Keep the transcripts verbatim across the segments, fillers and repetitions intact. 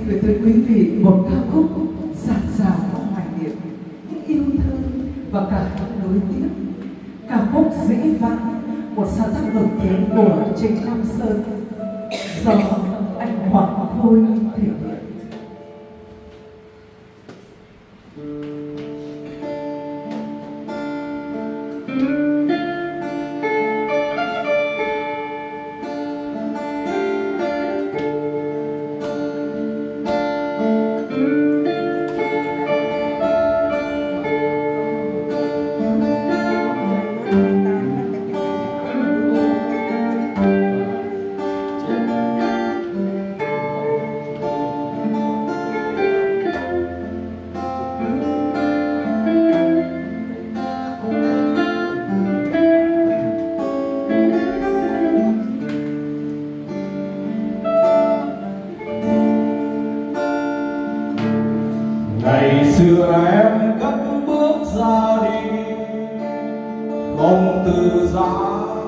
gửi tới quý vị một ca khúc dạt dào hoài niệm, những yêu thương và cả những nối tiếc. Ca khúc Dĩ Vãng, một sáng tác nổi tiếng của Trịnh Nam Sơn do anh Hoàng Khôi thể hiện. Ngày xưa em cất bước ra đi không từ giã,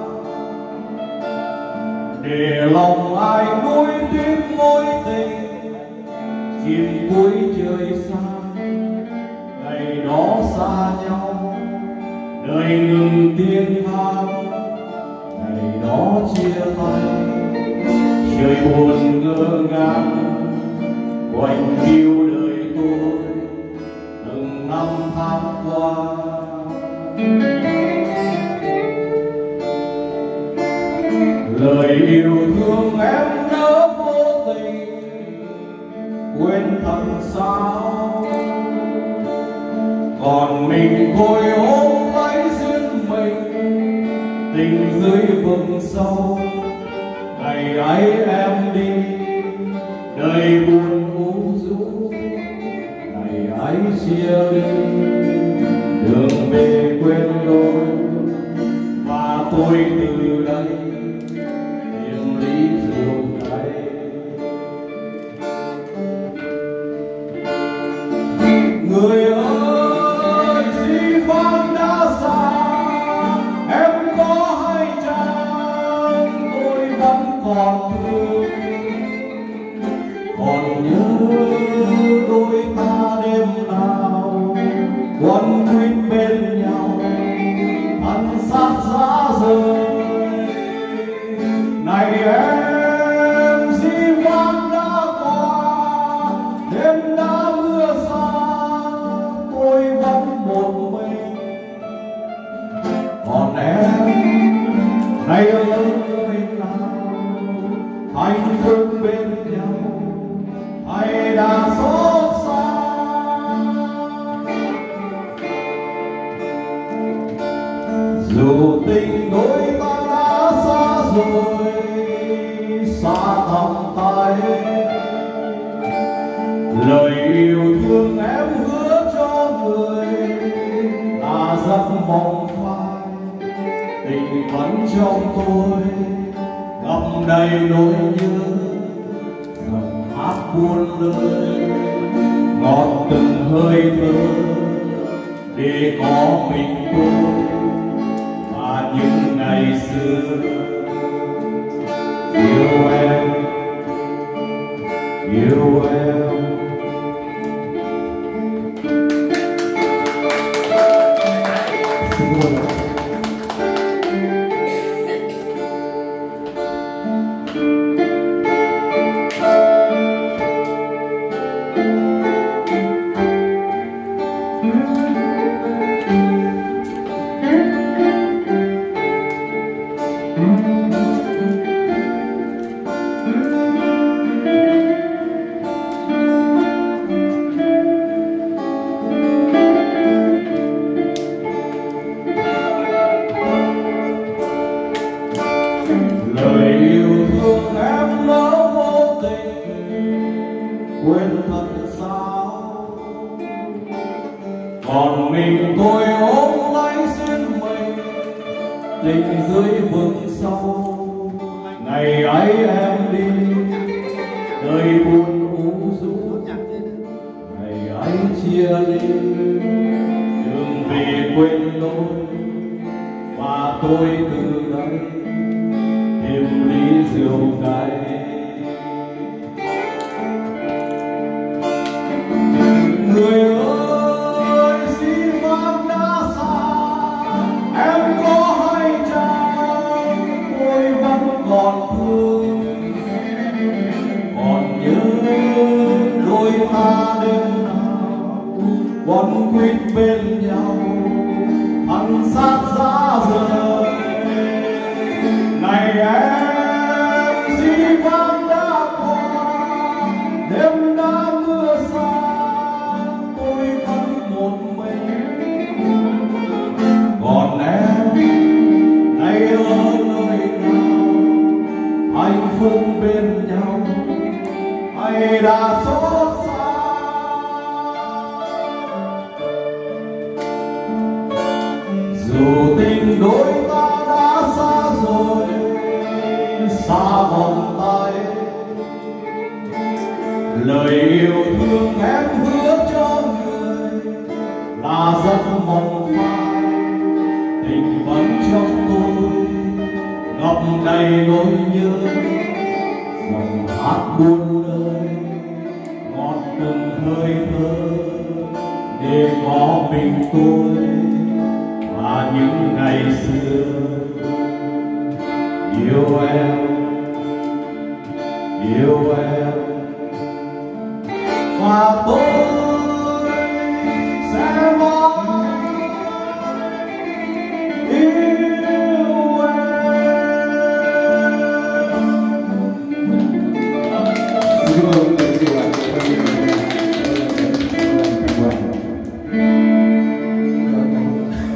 để lòng ai nuối tiếc mối tình chìm cuối trời xa. Ngày đó xa nhau đời ngừng tiếng hát, ngày đó chia tay trời buồn ngơ ngác quanh yêu đời tôi từng năm tháng qua. Lời yêu thương em nỡ vô tình quên thật sao, còn mình thôi ôm lấy riêng mình tình dưới vực sâu. Ngày ấy em đi đời buồn u rũ, ngày ấy chia ly đường về quên lối, và tôi từ đây tìm ly rượu cay. Người ơi, Dĩ Vãng đã xa, em có hay chăng tôi vẫn còn thương, còn nhớ đôi ta đêm nào quấn quýt bên nhau thân xác giá rời. Này em, Dĩ Vãng đã qua, đêm đã mưa xa, tôi vẫn một mình. Còn em, này ơi nào, hạnh phúc bên nhau hay đã xót xa. Dù tình đôi ta đã xa rồi, xa tầm tay, lời yêu thương em hứa cho người là giấc mộng phai. Tình vẫn trong tôi ngập đầy nỗi nhớ, dòng hát buồn lời ngọt từng hơi thở để có mình tôi và những ngày xưa. Yêu em, yêu em. Xin lỗi. Lời yêu thương em nỡ vô tình quên thật sao, còn mình tôi ôm lấy riêng mình tình dưới vực sâu. Ngày ấy em đi đời buồn u rũ, ngày ấy chia ly đường về quên lối, và tôi từ đây tìm ly rượu cay. ta đêm nào quấn quýt bên nhau thân xác giá rời. Này em dĩ vãng đã qua, đêm đã mưa xa, tôi vẫn một mình. Còn em nay ở nơi nào, hạnh phúc bên nhau hay đã xót xa. Dù tình đôi ta đã xa rồi, xa vòng tay, lời yêu thương em hứa cho người là rất mong phai. Tình vẫn trong tôi ngập đầy nỗi nhớ, dòng hát buồn lời ngọt từng hơi thở để có mình tôi và những ngày xưa. Yêu em, yêu em.